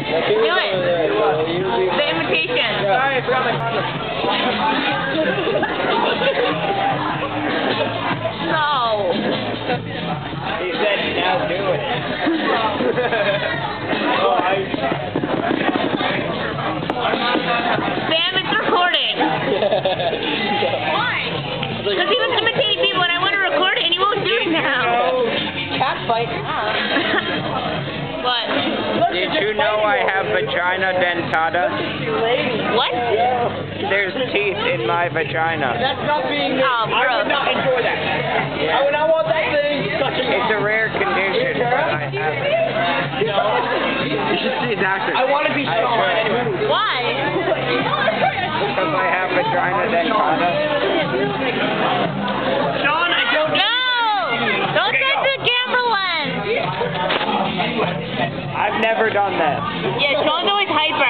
Do it. The imitation. Sorry, I forgot my condom. No. He said now do it. Sam, it's recording. Why? Because he was imitating people and I want to record it and he won't do it now. Cat fight. What? Did you know I have vagina dentata? What? There's teeth in my vagina. That's not being. Oh, I gross. would not enjoy that. Yeah. I would not want that thing touching me. It's a rare condition, but I have it. You should see a doctor. I want to be strong. Why? Because I have vagina dentata. Shawn, I don't. No! Don't touch the camera lens! I've never done that. Yeah, Shawn's always hyper.